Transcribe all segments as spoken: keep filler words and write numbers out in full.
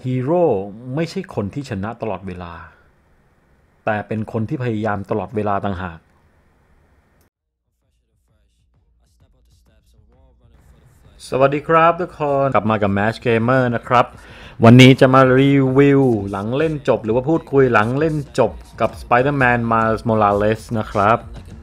ฮีโร่ไม่ใช่คนที่ชนะตลอดเวลาแต่เป็นคนที่พยายามตลอดเวลาต่างหากสวัสดีครับทุกคนกลับมากับ Match Gamer นะครับวันนี้จะมารีวิวหลังเล่นจบหรือว่าพูดคุยหลังเล่นจบกับ Spider-Man Miles Morales นะครับ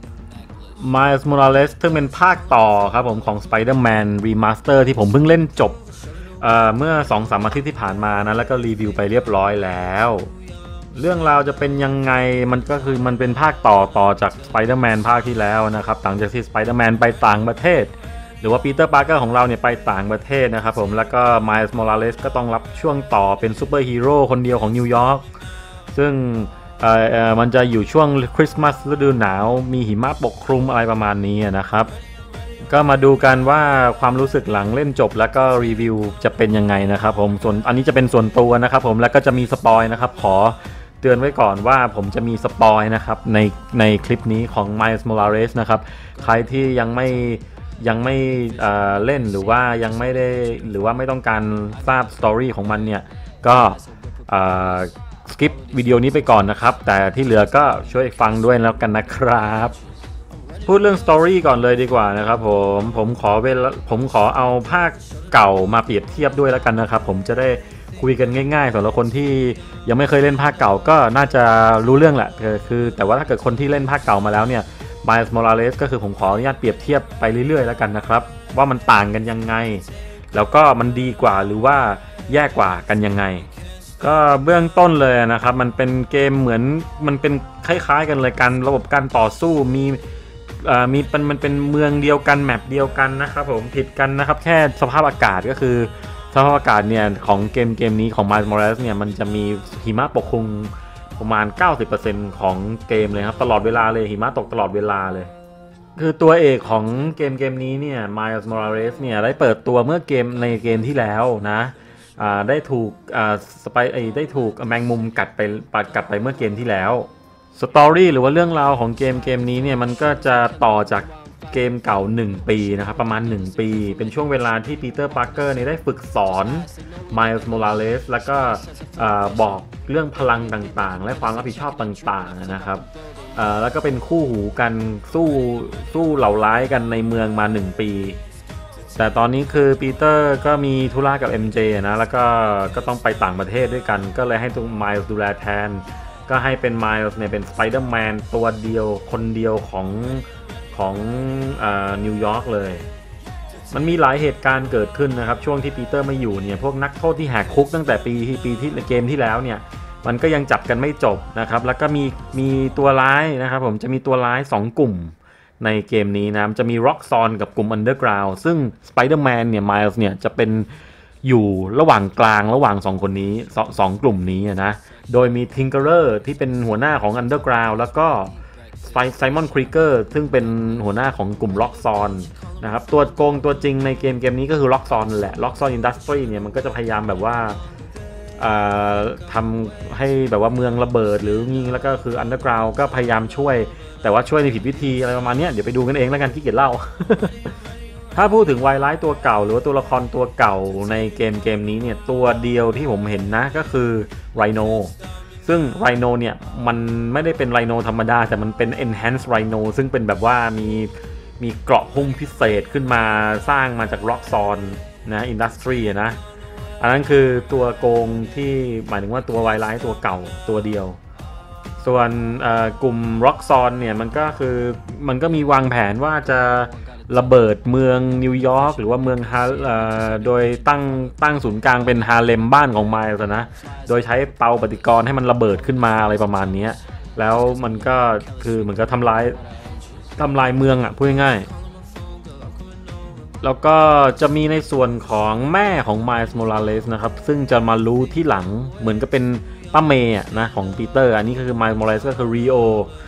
Miles Morales ซึ่งเป็นภาคต่อครับผมของ Spider-Man Remaster ที่ผมเพิ่งเล่นจบ เอ่อ เมื่อ สองถึงสาม อาทิตย์ที่ผ่านมานะแล้วก็รีวิวไปเรียบร้อยแล้วเรื่องราวจะเป็นยังไงมันก็คือมันเป็นภาคต่อต่อจาก Spider-Man ภาคที่แล้วนะครับหลังจากที่ Spider-Man ไปต่างประเทศหรือว่า Peter Parker ของเราเนี่ยไปต่างประเทศนะครับผมแล้วก็ Miles Morales ก็ต้องรับช่วงต่อเป็นซูเปอร์ฮีโร่คนเดียวของนิวยอร์กซึ่งเอ่อเอ่อมันจะอยู่ช่วงคริสต์มาสฤดูหนาวมีหิมะปกคลุมอะไรประมาณนี้นะครับก็มาดูกันว่าความรู้สึกหลังเล่นจบแล้วก็รีวิวจะเป็นยังไงนะครับผมส่วนอันนี้จะเป็นส่วนตัวนะครับผมแล้วก็จะมีสปอยนะครับขอเตือนไว้ก่อนว่าผมจะมีสปอยนะครับในในคลิปนี้ของ Miles Morales นะครับใครที่ยังไม่ยังไม่เอ่อเล่นหรือว่ายังไม่ได้หรือว่าไม่ต้องการทราบสตอรี่ของมันเนี่ยก็เอ่อสกิปวิดีโอนี้ไปก่อนนะครับแต่ที่เหลือก็ช่วยฟังด้วยแล้วกันนะครับพูดเรื่องสตอรี่ก่อนเลยดีกว่านะครับผมผมขอเวลาผมขอเอาภาคเก่ามาเปรียบเทียบด้วยแล้วกันนะครับผมจะได้คุยกันง่ายๆสำหรับคนที่ยังไม่เคยเล่นภาคเก่าก็น่าจะรู้เรื่องแหละคือแต่ว่าถ้าเกิดคนที่เล่นภาคเก่ามาแล้วเนี่ย Miles Morales ก็คือผมขออนุญาตเปรียบเทียบไปเรื่อยๆแล้วกันนะครับว่ามันต่างกันยังไงแล้วก็มันดีกว่าหรือว่าแย่กว่ากันยังไงก็เบื้องต้นเลยนะครับมันเป็นเกมเหมือนมันเป็นคล้ายๆกันเลยกันระบบการต่อสู้มีมีมันมันเป็นเมืองเดียวกันแมปเดียวกันนะครับผมผิดกันนะครับแค่สภาพอากาศก็คือสภาพอากาศเนี่ยของเกมเกมนี้ของ Miles Morales เนี่ยมันจะมีหิมะปกคลุมประมาณ เก้าสิบเปอร์เซ็นต์ ของเกมเลยครับตลอดเวลาเลยหิมะตกตลอดเวลาเลยคือตัวเอกของเกมเกมนี้เนี่ย Miles Morales เนี่ยได้เปิดตัวเมื่อเกมในเกมที่แล้วนะได้ถูกสไปได้ถูกแมงมุมกัดไปกัดไปเมื่อเกมที่แล้วสตอรี่หรือว่าเรื่องราวของเกมเกมนี้เนี่ยมันก็จะต่อจากเกมเก่าหนึ่งปีนะครับประมาณหนึ่งปีเป็นช่วงเวลาที่ปีเตอร์ปาร์เกอร์เนี่ยได้ฝึกสอน Miles Morales แล้วก็บอกเรื่องพลังต่างๆและความรับผิดชอบต่างๆนะครับแล้วก็เป็นคู่หูกันสู้สู้เหล่าร้ายกันในเมืองมาหนึ่งปีแต่ตอนนี้คือปีเตอร์ก็มีธุระกับ เอ็ม เจ นะแล้วก็ก็ต้องไปต่างประเทศด้วยกันก็เลยให้ตัว Miles ดูแลแทนก็ให้เป็น Miles เนี่ยเป็น Spider-Man ตัวเดียวคนเดียวของของนิวยอร์กเลยมันมีหลายเหตุการณ์เกิดขึ้นนะครับช่วงที่ปีเตอร์ไม่อยู่เนี่ยพวกนักโทษที่แหกคุกตั้งแต่ปีที่ปีที่เกมที่แล้วเนี่ยมันก็ยังจับกันไม่จบนะครับแล้วก็มีมีตัวร้ายนะครับผมจะมีตัวร้ายสองกลุ่มในเกมนี้นะจะมี Roxxon กับกลุ่ม Underground ซึ่ง Spider-Man เนี่ย Miles เนี่ยจะเป็นอยู่ระหว่างกลางระหว่างสองคนนี้สองสองกลุ่มนี้นะโดยมี Tinkerer ที่เป็นหัวหน้าของ Underground แล้วก็ไซมอนครีเกอร์ซึ่งเป็นหัวหน้าของกลุ่ม Roxxon นะครับตัวโกงตัวจริงในเกมเกมนี้ก็คือ Roxxon แหละ Roxxon Industry เนี่ยมันก็จะพยายามแบบว่าทำให้แบบว่าเมืองระเบิดหรืองี้แล้วก็คือ Underground ก็พยายามช่วยแต่ว่าช่วยในผิดวิธีอะไรประมาณนี้เดี๋ยวไปดูกันเองแล้วกันขี้เกียจเล่า ถ้าพูดถึงไวไลท์ตัวเก่าหรือว่าตัวละครตัวเก่าในเกมเกมนี้เนี่ยตัวเดียวที่ผมเห็นนะก็คือไรโนซึ่งไรโนเนี่ยมันไม่ได้เป็นไรโนธรรมดาแต่มันเป็น Enhanced Rhino ซึ่งเป็นแบบว่ามีมีเกราะหุ้มพิเศษขึ้นมาสร้างมาจาก Roxxon นะ Industry นะอันนั้นคือตัวโกงที่หมายถึงว่าตัวไวไลท์ตัวเก่าตัวเดียวส่วนกลุ่ม Roxxon เนี่ยมันก็คือมันก็มีวางแผนว่าจะระเบิดเมืองนิวยอร์กหรือว่าเมืองฮาโดยตั้งตั้งศูนย์กลางเป็นฮาเลมบ้านของไมล์นะโดยใช้เตาปฏิกรณ์ให้มันระเบิดขึ้นมาอะไรประมาณนี้แล้วมันก็คือเหมือนกับทำลายทำลายเมืองอ่ะพูดง่ายๆแล้วก็จะมีในส่วนของแม่ของ Miles Morales นะครับซึ่งจะมารู้ที่หลังเหมือนกับเป็นป้าเมย์นะของปีเตอร์อันนี้คือ Miles Morales ก็คือ Rio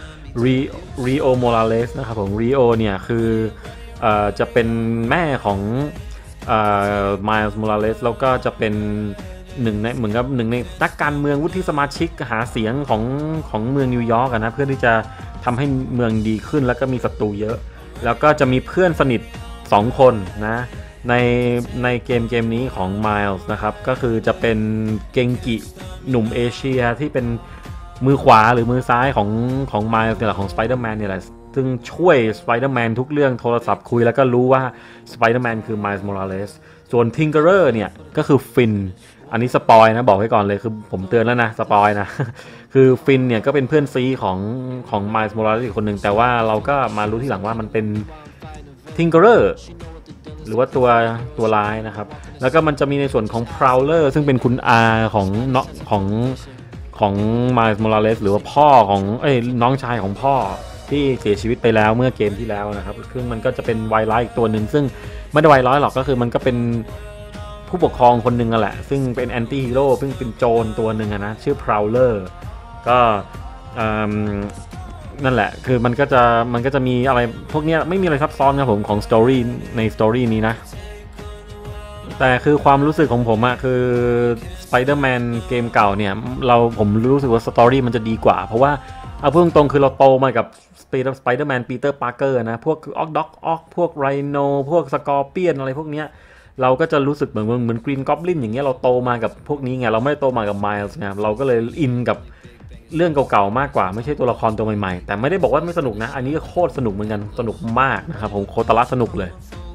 Rio Morales นะครับผม Rio เนี่ยคือจะเป็นแม่ของ Miles Morales แล้วก็จะเป็นหนึ่งในเหมือนกับหนึ่งในนักการเมืองวุฒิสมาชิกหาเสียงของของเมืองนิวยอร์กนะเพื่อที่จะทำให้เมืองดีขึ้นแล้วก็มีศัตรูเยอะแล้วก็จะมีเพื่อนสนิทสองคนนะในในเกมเกมนี้ของ Miles นะครับก็คือจะเป็นเกงกิหนุ่มเอเชียที่เป็นมือขวาหรือมือซ้ายของของ Miles เนี่ยแหละของ Spider-Man เนี่ยแหละซึ่งช่วย Spider-Man ทุกเรื่องโทรศัพท์คุยแล้วก็รู้ว่า Spider-Man คือ Miles Morales ส่วน Tinkerer เนี่ยก็คือฟินอันนี้สปอยนะบอกไว้ก่อนเลยคือผมเตือนแล้วนะสปอยนะ คือฟินเนี่ยก็เป็นเพื่อนซีของของ Miles Morales อีกคนหนึ่งแต่ว่าเราก็มารู้ที่หลังว่ามันเป็น Tinkerer หรือว่าตัวตัวร้ายนะครับแล้วก็มันจะมีในส่วนของ Prowler ซึ่งเป็นคุณอาของเนาะของของ Miles Morales หรือว่าพ่อของเอ้ยน้องชายของพ่อที่เสียชีวิตไปแล้วเมื่อเกมที่แล้วนะครับซึ่งมันก็จะเป็นไวร้ายอีกตัวหนึ่งซึ่งไม่ได้ไวร้ายหรอกก็คือมันก็เป็นผู้ปกครองคนหนึ่งอะแหละซึ่งเป็นแอนตี้ฮีโร่ซึ่งเป็นโจรตัวหนึ่งนะชื่อ Prowler ก็นั่นแหละคือมันก็จะมันก็จะมีอะไรพวกนี้ไม่มีอะไรซับซ้อนครับผมของสตอรี่ในสตอรี่นี้นะแต่คือความรู้สึกของผมอะคือ Spider-Man เกมเก่าเนี่ยเราผมรู้สึกว่าสตอรี่มันจะดีกว่าเพราะว่าเอาพูดตรงๆคือเราโตมากับ Spider-Man Peter Parker นะพวกออกด็อกออกพวกไรโนพวกสกอร์เปียนอะไรพวกเนี้ยเราก็จะรู้สึกเหมือนเหมือนกรีนก็อบลินอย่างเงี้ยเราโตมากับพวกนี้ไงเราไม่ได้โตมากับไมล์ไงเราก็เลยอินกับเรื่องเก่าๆมากกว่าไม่ใช่ตัวละครตัวใหม่ๆแต่ไม่ได้บอกว่าไม่สนุกนะอันนี้ก็โคตรสนุกเหมือนกันสนุกมากนะครับผมโคตรละสนุกเลย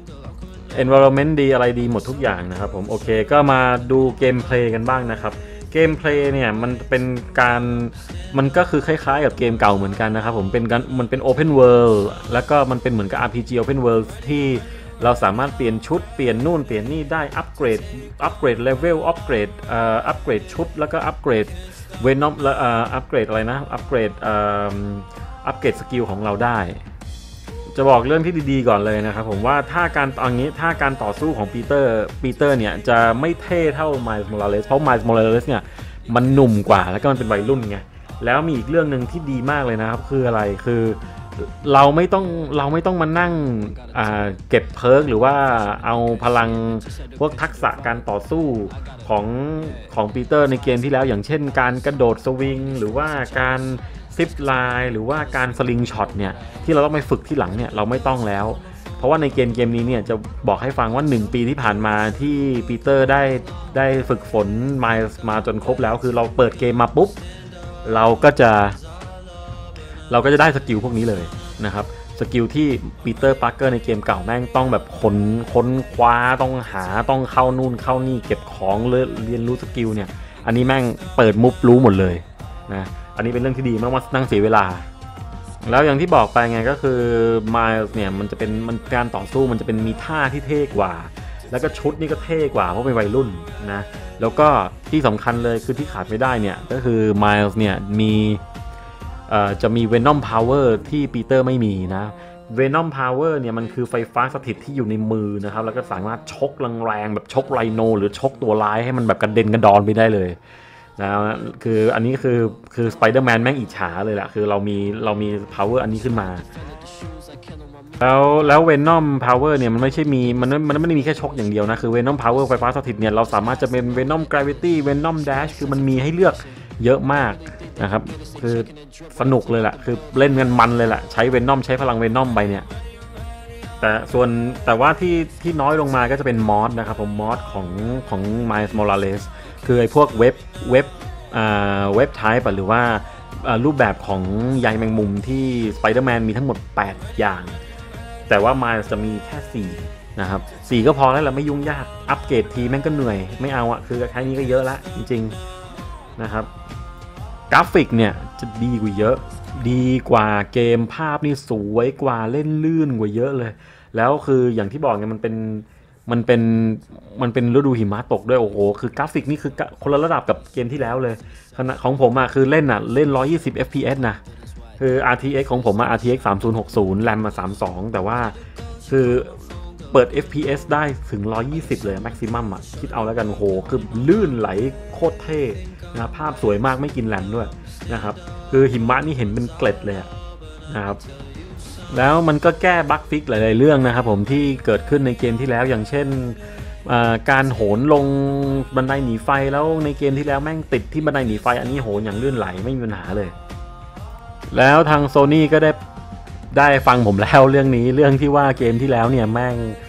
environment ดีอะไรดีหมดทุกอย่างนะครับผมโอเคก็มาดูเกมเพลย์กันบ้างนะครับเกมเพลย์เนี่ยมันเป็นการมันก็คือคล้ายๆกับเกมเก่าเหมือนกันนะครับผมเป็นการมันเป็น Open World แล้วก็มันเป็นเหมือนกับ อาร์ พี จี Open World ที่เราสามารถเปลี่ยนชุดเปลี่ยนนู่นเปลี่ยนนี่ได้อัปเกรดอัปเกรดเลเวลอัปเกรดเอ่ออัปเกรดชุดแล้วก็อัปเกรดเวนอมแล้วเอ่ออัปเกรดอะไรนะอัปเกรดเอ่ออัปเกรดสกิลของเราได้จะบอกเรื่องที่ดีๆก่อนเลยนะครับผมว่าถ้าการตอนนี้ถ้าการต่อสู้ของปีเตอร์ปีเตอร์เนี่ยจะไม่เท่เท่า Miles Morales เพราะ Miles Morales เนี่ยมันหนุ่มกว่าแล้วก็มันเป็นวัยรุ่นไงแล้วมีอีกเรื่องนึงที่ดีมากเลยนะครับคืออะไรคือเราไม่ต้องเราไม่ต้องมานั่งเก็บเพิร์กหรือว่าเอาพลังพวกทักษะการต่อสู้ของของปีเตอร์ในเกมที่แล้วอย่างเช่นการกระโดดสวิงหรือว่าการซิปไลน์หรือว่าการสลิงช็อตเนี่ยที่เราต้องไปฝึกที่หลังเนี่ยเราไม่ต้องแล้วเพราะว่าในเกมเกมนี้เนี่ยจะบอกให้ฟังว่าหนึ่งปีที่ผ่านมาที่ปีเตอร์ได้ได้ฝึกฝนมามาจนครบแล้วคือเราเปิดเกมมาปุ๊บเราก็จะเราก็จะได้สกิลพวกนี้เลยนะครับสกิลที่ปีเตอร์ปาร์เกอร์ในเกมเก่าแม่งต้องแบบค้นค้นคว้าต้องหาต้องเข้านู่นเข้านี่เก็บของเรียนรู้สกิลเนี่ยอันนี้แม่งเปิดมุบรู้หมดเลยนะอันนี้เป็นเรื่องที่ดีมากมานั่งเสียเวลาแล้วอย่างที่บอกไปไงก็คือ Miles เนี่ยมันจะเป็นมันการต่อสู้มันจะเป็นมีท่าที่เท่กว่าแล้วก็ชุดนี่ก็เท่กว่าเพราะเป็นวัยรุ่นนะแล้วก็ที่สำคัญเลยคือที่ขาดไม่ได้เนี่ยก็คือ Miles เนี่ยมีจะมี Venom Power ที่ปีเตอร์ไม่มีนะ Venom Power เนี่ยมันคือไฟฟ้าสถิตที่อยู่ในมือนะครับแล้วก็สามารถชกแรงๆแบบชกไรโนหรือชกตัวร้ายให้มันแบบกระเด็นกระดอนไปได้เลยนะคืออันนี้คือคือ Spider-Man แม่งอิจฉาเลยแหละคือเรามีเรามี power อันนี้ขึ้นมาแล้วแล้ว Venom Power เนี่ยมันไม่ใช่มีมันมันไม่ได้มีแค่ชกอย่างเดียวนะคือ Venom Power ไฟฟ้าสถิตเนี่ยเราสามารถจะเป็น Venom Gravity Venom Dash คือมันมีให้เลือกเยอะมากนะครับคือสนุกเลยแหละคือเล่นกันมันเลยแหละใช้ Venom ใช้พลัง Venom ไปเนี่ยแต่ส่วนแต่ว่าที่ที่น้อยลงมาก็จะเป็นมอสนะครับผมมอสของของ Miles Morales คือไอ้พวกเว็บเว็บอ่าเว็บไทป์หรือว่ารูปแบบของใยแมงมุมที่ Spider-Man มีทั้งหมดแปดอย่างแต่ว่า Miles จะมีแค่สี่นะครับสี่ก็พอแล้วแหละไม่ยุ่งยากอัปเกรดทีแม่งก็เหนื่อยไม่เอาอะคือแค่นี้ก็เยอะละจริงๆนะครับกราฟิกเนี่ยจะดีกว่าเยอะดีกว่าเกมภาพนี่สวยกว่าเล่นลื่นกว่าเยอะเลยแล้วคืออย่างที่บอกเนี่ยมันเป็นมันเป็นมันเป็นฤดูหิมะตกด้วยโอ้โหคือกราฟิกนี่คือคนละระดับกับเกมที่แล้วเลยขณะของผมอะคือเล่นอะเล่นหนึ่งร้อยยี่สิบ เอฟ พี เอส นะคือ อาร์ ที เอ็กซ์ ของผมอะ อาร์ ที เอ็กซ์ สามพันหกสิบ แรมมาสามสิบสองแต่ว่าคือเปิด เอฟ พี เอส ได้ถึงหนึ่งร้อยยี่สิบเลยแม็กซิมัมอะคิดเอาแล้วกันโอ้โหคือลื่นไหลโคตรเท่นะภาพสวยมากไม่กินแรมด้วยนะครับคือหิมะนี่เห็นเป็นเกล็ดเลยนะครับแล้วมันก็แก้บั๊กฟิกหลายๆเรื่องนะครับผมที่เกิดขึ้นในเกมที่แล้วอย่างเช่นการโหนลงบันไดหนีไฟแล้วในเกมที่แล้วแม่งติดที่บันไดหนีไฟอันนี้โหนอย่างลื่นไหลไม่มีปัญหาเลยแล้วทาง Sony ก็ได้ได้ฟังผมแล้วเรื่องนี้เรื่องที่ว่าเกมที่แล้วเนี่ยแม่ง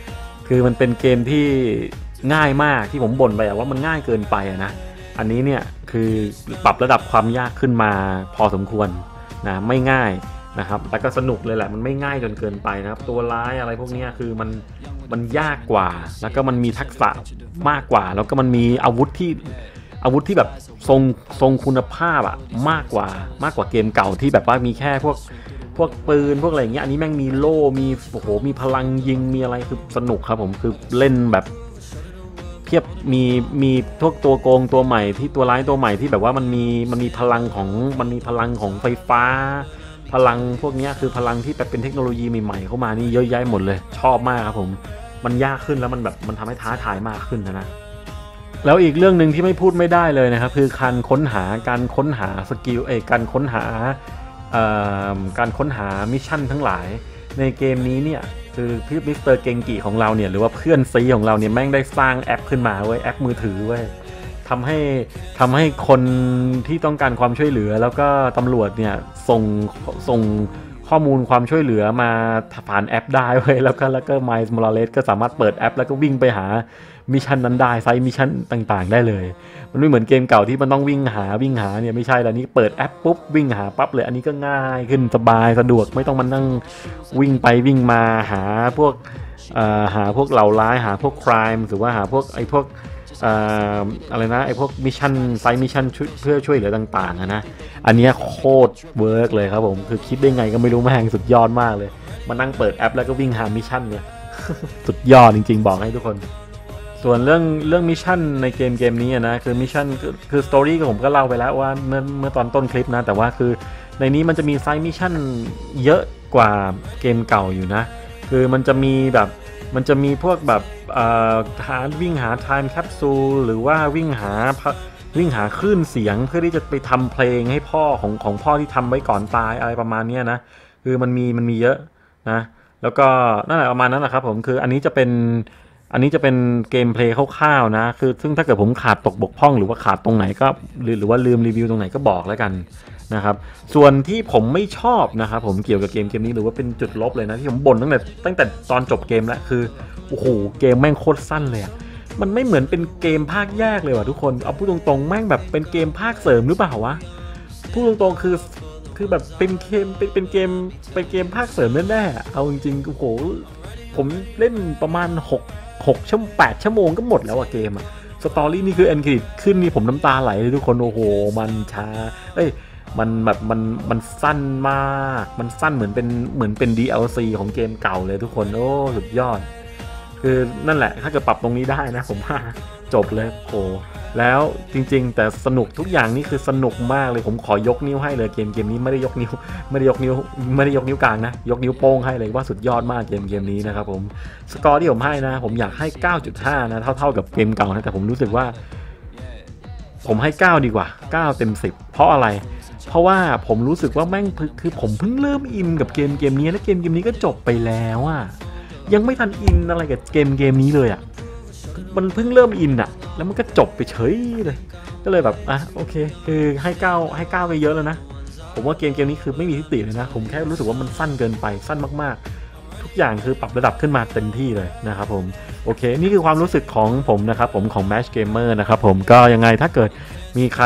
คือมันเป็นเกมที่ง่ายมากที่ผมบ่นไปว่ามันง่ายเกินไปนะอันนี้เนี่ยคือปรับระดับความยากขึ้นมาพอสมควรนะไม่ง่ายนะครับแต่ก็สนุกเลยแหละมันไม่ง่ายจนเกินไปนะครับตัวร้ายอะไรพวกนี้คือมันมันยากกว่าแล้วก็มันมีทักษะมากกว่าแล้วก็มันมีอาวุธที่อาวุธที่แบบทรงทรงคุณภาพอะมากกว่ามากกว่าเกมเก่าที่แบบว่ามีแค่พวกพวกปืนพวกอะไรอย่างเงี้ยอันนี้แม่งมีโล่มีโอ้โหมีพลังยิงมีอะไรคือสนุกครับผมคือเล่นแบบเทียบมีมีพวกตัวโกงตัวใหม่ที่ตัวร้ายตัวใหม่ที่แบบว่ามันมีมันมีพลังของมันมีพลังของไฟฟ้าพลังพวกนี้คือพลังที่แบบเป็นเทคโนโลยีใหม่ๆเข้ามานี่เยอะแยะหมดเลยชอบมากครับผมมันยากขึ้นแล้วมันแบบมันทำให้ท้าทายมากขึ้นนะนะแล้วอีกเรื่องหนึ่งที่ไม่พูดไม่ได้เลยนะครับคือการค้นหาการค้นหาสกิลเอการค้นหาการค้นหามิชชั่นทั้งหลายในเกมนี้เนี่ยคือพี่มิสเตอร์เกงกิของเราเนี่ยหรือว่าเพื่อนซีของเราเนี่ยแม่งได้สร้างแอปขึ้นมาเว้ยแอปมือถือเว้ยทำให้ทำให้คนที่ต้องการความช่วยเหลือแล้วก็ตำรวจเนี่ยส่งส่งข้อมูลความช่วยเหลือมาผ่านแอปได้เว้ยแล้วก็แล้วก็ Miles Morales ก็สามารถเปิดแอปแล้วก็วิ่งไปหามิชชั่นนั้นได้ไซส์มิชชั่นต่างๆได้เลยมันไม่เหมือนเกมเก่าที่มันต้องวิ่งหาวิ่งหาเนี่ยไม่ใช่แล้วนี่เปิดแอปปุ๊บวิ่งหาปั๊บเลยอันนี้ก็ง่ายขึ้นสบายสะดวกไม่ต้องมานั่งวิ่งไปวิ่งมาหาพวกหาพวกเหล่าร้ายหาพวกครายหรือว่าหาพวกไอ้พวกอะไรนะไอ้พวกมิชชั่นไซส์มิชชั่นเพื่อช่วยเหลือต่างๆนะอันนี้โคตรเวิร์กเลยครับผมคือคิดได้ไงก็ไม่รู้แม่งสุดยอดมากเลยมานั่งเปิดแอปแล้วก็วิ่งหามิชชั่นเนี่ย สุดยอดจริงๆบอกให้ทุกคนส่วนเรื่องเรื่องมิชชั่นในเกมเกมนี้นะคือมิชชั่นคือสตอรี่ผมก็เล่าไปแล้วว่าเมื่อเมื่อตอนต้นคลิปนะแต่ว่าคือในนี้มันจะมีไซส์มิชชั่นเยอะกว่าเกมเก่าอยู่นะคือมันจะมีแบบมันจะมีพวกแบบหาวิ่งหาไทม์แคปซูลหรือว่าวิ่งหาวิ่งหาคลื่นเสียงเพื่อที่จะไปทำเพลงให้พ่อของของพ่อที่ทำไว้ก่อนตายอะไรประมาณนี้นะคือมันมีมันมีเยอะนะแล้วก็นั่นแหละประมาณนั้นแหละครับผมคืออันนี้จะเป็นอันนี้จะเป็นเกมเพลย์คร่าวๆนะคือซึ่งถ้าเกิดผมขาดตกบกพร่องหรือว่าขาดตรงไหนก็หรือหรือว่าลืมรีวิวตรงไหนก็บอกแล้วกันนะครับส่วนที่ผมไม่ชอบนะครับผมเกี่ยวกับเกมเกมนี้หรือว่าเป็นจุดลบเลยนะที่ผมบ่นตั้งแต่ตั้งแต่ตอนจบเกมแล้วคือโอ้โหเกมแม่งโคตรสั้นเลยอะมันไม่เหมือนเป็นเกมภาคแยกเลยว่ะทุกคนเอาพูดตรงๆแม่งแบบเป็นเกมภาคเสริมหรือเปล่าวะพูดตรงๆคือคือแบบเป็นเกมเป็นเป็นเกมเป็นเกมภาคเสริมแน่ๆเอาจริงๆโอ้โหผมเล่นประมาณหก 6ชั่วโมงแปดชั่วโมงก็หมดแล้วอะเกมอะสตอรี่นี่คือเอ็นเครดิตขึ้นนี่ผมน้ำตาไหลเลยทุกคนโอ้โหมันช้าเอ้ยมันแบบมันมันสั้นมากมันสั้นเหมือนเป็นเหมือนเป็น ดี แอล ซี ของเกมเก่าเลยทุกคนโอ้สุดยอดคือนั่นแหละถ้าเกิดปรับตรงนี้ได้นะผมว่าจบเลยโอ้แล้วจริงๆแต่สนุกทุกอย่างนี่คือสนุกมากเลยผมขอยกนิ้วให้เลยเกมเกมนี้ไม่ได้ยกนิ้วไม่ได้ยกนิ้วไม่ได้ยกนิ้วกลางนะยกนิ้วโป้งให้เลยว่าสุดยอดมากเกมเกมนี้นะครับผมสกอร์ที่ผมให้นะผมอยากให้ เก้าจุดห้า นะเท่าๆกับเกมเก่านะแต่ผมรู้สึกว่าผมให้เก้าดีกว่าเก้าเต็มสิบเพราะอะไรเพราะว่าผมรู้สึกว่าแม่งคือผมเพิ่งเริ่มอินกับเกมเกมนี้และเกมเกมนี้ก็จบไปแล้วอะยังไม่ทันอินอะไรกับเกมเกมนี้เลยอะมันเพิ่งเริ่มอินอะแล้วมันก็จบไปเฉยเลยก็เลยแบบอ่ะโอเคคือให้เก้าให้เก้าไปเยอะแล้วนะผมว่าเกมเกมนี้คือไม่มีทิฏฐิเลยนะผมแค่รู้สึกว่ามันสั้นเกินไปสั้นมากๆทุกอย่างคือปรับระดับขึ้นมาเต็มที่เลยนะครับผมโอเคนี่คือความรู้สึกของผมนะครับผมของ Match Gamer นะครับผมก็ยังไงถ้าเกิดมีใคร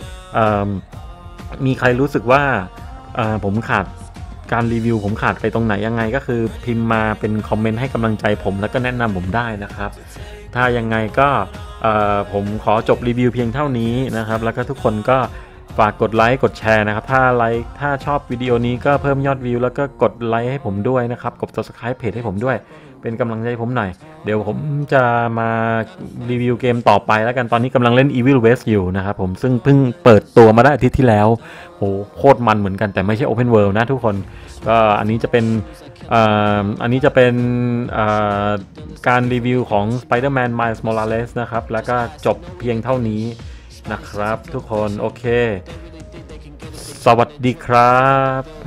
มีใครรู้สึกว่าผมขาดการรีวิวผมขาดไปตรงไหนยังไงก็คือพิมพ์มาเป็นคอมเมนต์ให้กำลังใจผมแล้วก็แนะนำผมได้นะครับถ้ายังไงก็ผมขอจบรีวิวเพียงเท่านี้นะครับแล้วก็ทุกคนก็ฝากกดไลค์กดแชร์นะครับถ้าไลค์ถ้าชอบวิดีโอนี้ก็เพิ่มยอดวิวแล้วก็กดไลค์ให้ผมด้วยนะครับกด ซับสไครบ์ เพจให้ผมด้วยเป็นกำลังใจผมหน่อยเดี๋ยวผมจะมารีวิวเกมต่อไปแล้วกันตอนนี้กำลังเล่น Evil West อยู่นะครับผมซึ่งเพิ่งเปิดตัวมาได้อาทิตย์ที่แล้วโหโคตรมันเหมือนกันแต่ไม่ใช่ Open World นะทุกคนก็อันนี้จะเป็นอันนี้จะเป็นการรีวิวของ Spider-Man Miles Morales นะครับแล้วก็จบเพียงเท่านี้นะครับทุกคนโอเคสวัสดีครับ